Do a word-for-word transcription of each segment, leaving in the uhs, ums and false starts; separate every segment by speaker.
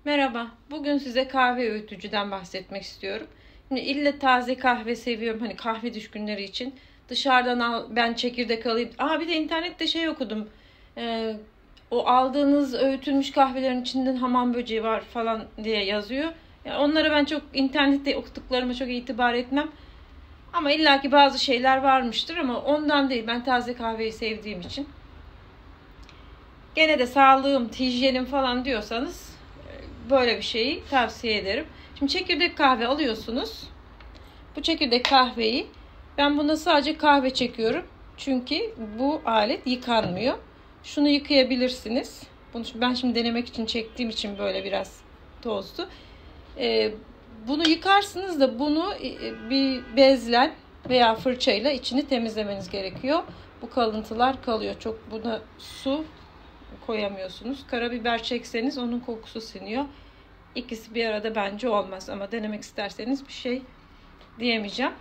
Speaker 1: Merhaba, bugün size kahve öğütücüden bahsetmek istiyorum. Şimdi ille taze kahve seviyorum, hani kahve düşkünleri için. Dışarıdan al, ben çekirdek alayım. Aa bir de internette şey okudum. Ee, o aldığınız öğütülmüş kahvelerin içinde hamam böceği var falan diye yazıyor. Yani onlara ben çok internette okuduklarıma çok itibar etmem. Ama illaki bazı şeyler varmıştır ama ondan değil. Ben taze kahveyi sevdiğim için. Gene de sağlığım, hijyenim falan diyorsanız böyle bir şeyi tavsiye ederim. Şimdi çekirdek kahve alıyorsunuz. Bu çekirdek kahveyi ben bunda sadece kahve çekiyorum. Çünkü bu alet yıkanmıyor. Şunu yıkayabilirsiniz. Bunu ben şimdi denemek için çektiğim için böyle biraz tozdu. Ee, bunu yıkarsınız da bunu bir bezle veya fırçayla içini temizlemeniz gerekiyor. Bu kalıntılar kalıyor. Çok buna su koyamıyorsunuz. Karabiber çekseniz onun kokusu siniyor. İkisi bir arada bence olmaz ama denemek isterseniz bir şey diyemeyeceğim.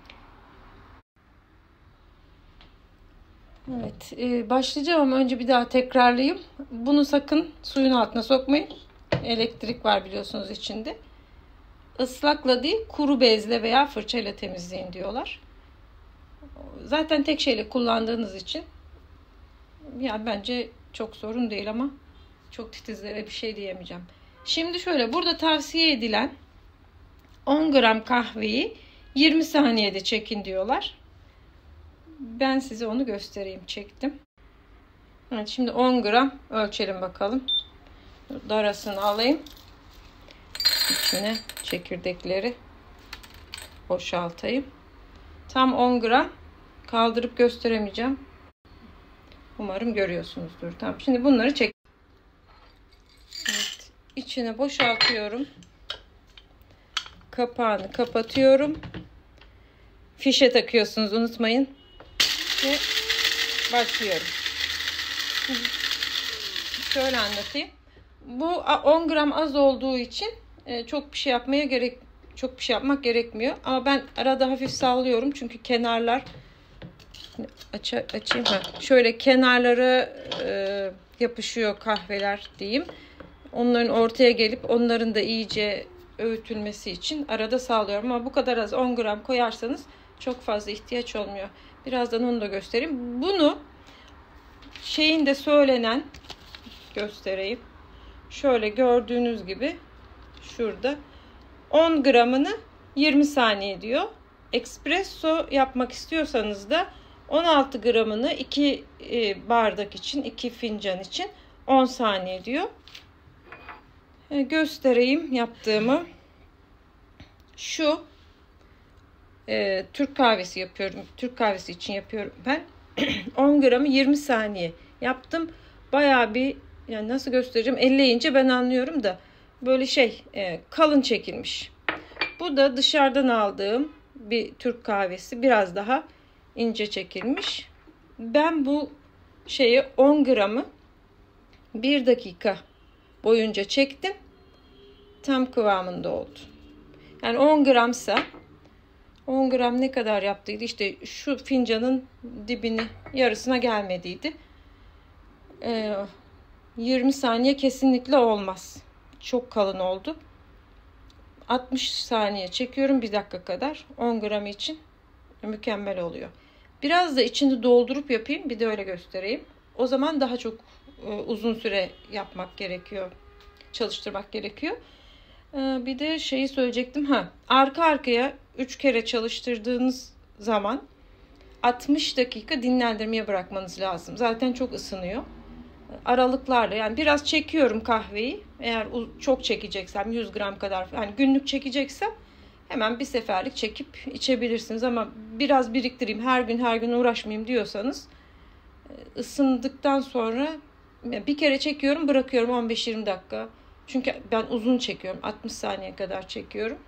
Speaker 1: Evet, e, başlayacağım ama önce bir daha tekrarlayayım. Bunu sakın suyun altına sokmayın. Elektrik var biliyorsunuz içinde. Islakla değil, kuru bezle veya fırçayla temizleyin diyorlar. Zaten tek şeyle kullandığınız için yani bence çok sorun değil ama çok titizlere bir şey diyemeyeceğim. Şimdi şöyle, burada tavsiye edilen on gram kahveyi yirmi saniyede çekin diyorlar. Ben size onu göstereyim. Çektim. Evet, şimdi on gram ölçelim bakalım. Darasını alayım. İçine çekirdekleri boşaltayım. Tam on gram. Kaldırıp gösteremeyeceğim. Umarım görüyorsunuzdur. Tamam. Şimdi bunları çek. Evet, içine boşaltıyorum. Kapağını kapatıyorum. Fişe takıyorsunuz, unutmayın. Ve başlıyorum. Şöyle anlatayım. Bu on gram az olduğu için çok bir şey yapmaya gerek çok bir şey yapmak gerekmiyor. Ama ben arada hafif sallıyorum çünkü kenarlar aç açayım ha. Şöyle kenarlara e, yapışıyor kahveler diyeyim. Onların ortaya gelip onların da iyice öğütülmesi için arada sağlıyorum. Ama bu kadar az on gram koyarsanız çok fazla ihtiyaç olmuyor. Birazdan onu da göstereyim. Bunu şeyinde söylenen göstereyim. Şöyle gördüğünüz gibi şurada on gramını yirmi saniye diyor. Espresso yapmak istiyorsanız da on altı gramını iki bardak için, iki fincan için on saniye diyor. Göstereyim yaptığımı. Şu e, Türk kahvesi yapıyorum. Türk kahvesi için yapıyorum ben. on gramı yirmi saniye yaptım. Bayağı bir, yani nasıl göstereceğim, elleyince ben anlıyorum da böyle şey e, kalın çekilmiş. Bu da dışarıdan aldığım bir Türk kahvesi, biraz daha ince çekilmiş. Ben bu şeyi on gramı bir dakika boyunca çektim. Tam kıvamında oldu. Yani on gramsa on gram ne kadar yaptıydı? İşte şu fincanın dibini yarısına gelmediydi. Ee, yirmi saniye kesinlikle olmaz. Çok kalın oldu. altmış saniye çekiyorum, bir dakika kadar. on gram için mükemmel oluyor. Biraz da içini doldurup yapayım. Bir de öyle göstereyim. O zaman daha çok e, uzun süre yapmak gerekiyor. Çalıştırmak gerekiyor. Bir de şeyi söyleyecektim. Ha, arka arkaya üç kere çalıştırdığınız zaman altmış dakika dinlendirmeye bırakmanız lazım. Zaten çok ısınıyor. Aralıklarla, yani biraz çekiyorum kahveyi. Eğer çok çekeceksem yüz gram kadar, yani günlük çekeceksem hemen bir seferlik çekip içebilirsiniz. Ama biraz biriktireyim, her gün her gün uğraşmayayım diyorsanız ısındıktan sonra bir kere çekiyorum, bırakıyorum on beş yirmi dakika. Çünkü ben uzun çekiyorum. altmış saniye kadar çekiyorum.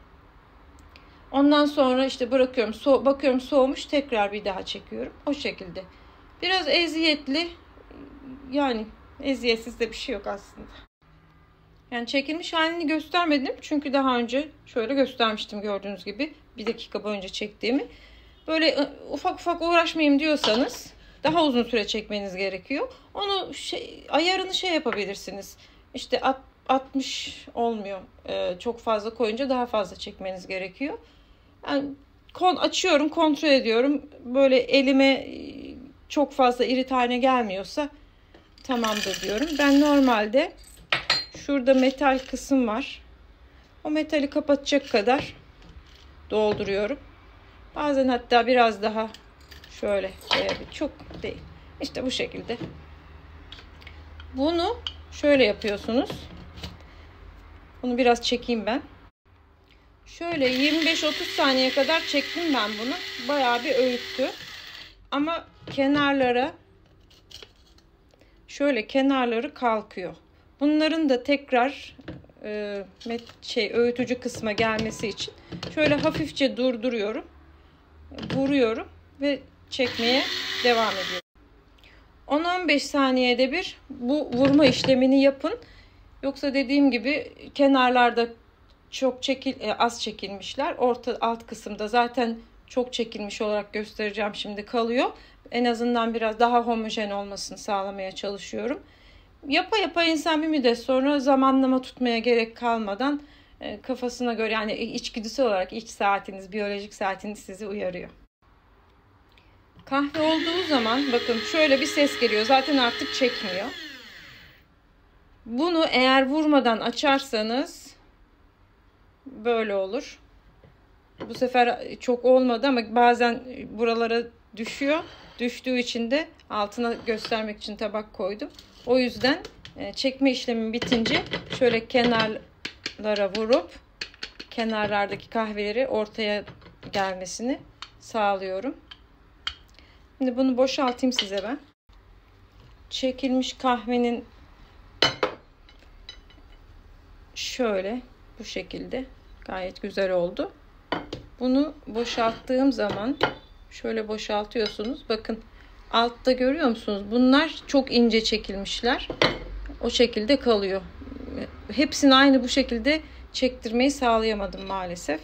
Speaker 1: Ondan sonra işte bırakıyorum. So bakıyorum soğumuş. Tekrar bir daha çekiyorum. O şekilde. Biraz eziyetli. Yani eziyetsiz de bir şey yok aslında. Yani çekilmiş halini göstermedim. Çünkü daha önce şöyle göstermiştim gördüğünüz gibi. Bir dakika boyunca çektiğimi. Böyle ufak ufak uğraşmayayım diyorsanız daha uzun süre çekmeniz gerekiyor. Onu şey, ayarını şey yapabilirsiniz. İşte altmış olmuyor. Ee, çok fazla koyunca daha fazla çekmeniz gerekiyor. Yani kon açıyorum, kontrol ediyorum. Böyle elime çok fazla iri tane gelmiyorsa tamamdır diyorum. Ben normalde şurada metal kısım var. O metali kapatacak kadar dolduruyorum. Bazen hatta biraz daha şöyle koyabilirim. Çok değil. İşte bu şekilde. Bunu şöyle yapıyorsunuz. Bunu biraz çekeyim ben. Şöyle yirmi beş otuz saniye kadar çektim ben bunu. Bayağı bir öğüttü. Ama kenarlara şöyle kenarları kalkıyor. Bunların da tekrar e, şey öğütücü kısma gelmesi için şöyle hafifçe durduruyorum. Vuruyorum ve çekmeye devam ediyorum. on on beş saniyede bir bu vurma işlemini yapın. Yoksa dediğim gibi kenarlarda çok çekil az çekilmişler. Orta alt kısımda zaten çok çekilmiş olarak göstereceğim şimdi kalıyor. En azından biraz daha homojen olmasını sağlamaya çalışıyorum. Yapa yapa insan bir müddet sonra zamanlama tutmaya gerek kalmadan kafasına göre, yani içgüdüsel olarak iç saatiniz, biyolojik saatiniz sizi uyarıyor. Kahve olduğu zaman bakın şöyle bir ses geliyor. Zaten artık çekmiyor. Bunu eğer vurmadan açarsanız böyle olur. Bu sefer çok olmadı ama bazen buralara düşüyor. Düştüğü için de altına göstermek için tabak koydum. O yüzden çekme işlemi bitince şöyle kenarlara vurup kenarlardaki kahveleri ortaya gelmesini sağlıyorum. Şimdi bunu boşaltayım size ben. Çekilmiş kahvenin şöyle bu şekilde gayet güzel oldu. Bunu boşalttığım zaman şöyle boşaltıyorsunuz. Bakın altta görüyor musunuz? Bunlar çok ince çekilmişler. O şekilde kalıyor. Hepsini aynı bu şekilde çektirmeyi sağlayamadım maalesef.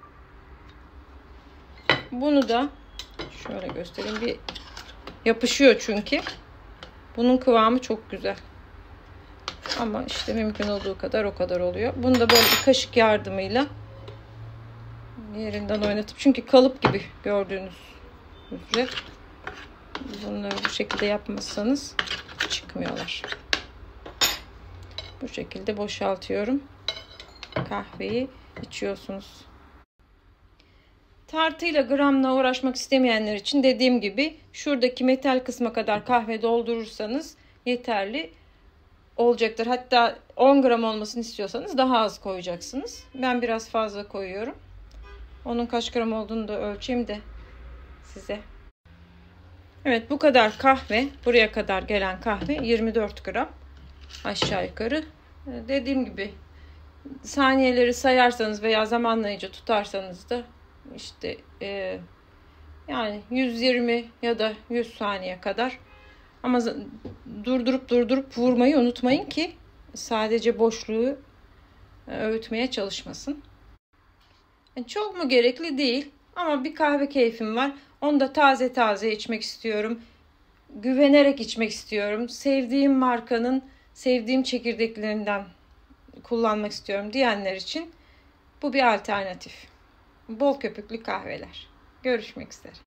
Speaker 1: Bunu da şöyle göstereyim. Bir yapışıyor çünkü. Bunun kıvamı çok güzel. Ama işte mümkün olduğu kadar o kadar oluyor. Bunu da böyle bir kaşık yardımıyla yerinden oynatıp, çünkü kalıp gibi gördüğünüz üzere bunları bu şekilde yapmazsanız çıkmıyorlar. Bu şekilde boşaltıyorum. Kahveyi içiyorsunuz. Tartıyla gramla uğraşmak istemeyenler için dediğim gibi şuradaki metal kısma kadar kahve doldurursanız yeterli olacaktır. Hatta on gram olmasını istiyorsanız daha az koyacaksınız. Ben biraz fazla koyuyorum. Onun kaç gram olduğunu da ölçeyim de size. Evet, bu kadar kahve, buraya kadar gelen kahve yirmi dört gram aşağı yukarı. Dediğim gibi saniyeleri sayarsanız veya zamanlayıcı tutarsanız da işte e, yani yüz yirmi ya da yüz saniye kadar, ama durdurup durdurup vurmayı unutmayın ki sadece boşluğu öğütmeye çalışmasın. Yani çok mu gerekli değil, ama bir kahve keyfim var. Onu da taze taze içmek istiyorum. Güvenerek içmek istiyorum. Sevdiğim markanın, sevdiğim çekirdeklerinden kullanmak istiyorum diyenler için bu bir alternatif. Bol köpüklü kahveler. Görüşmek üzere.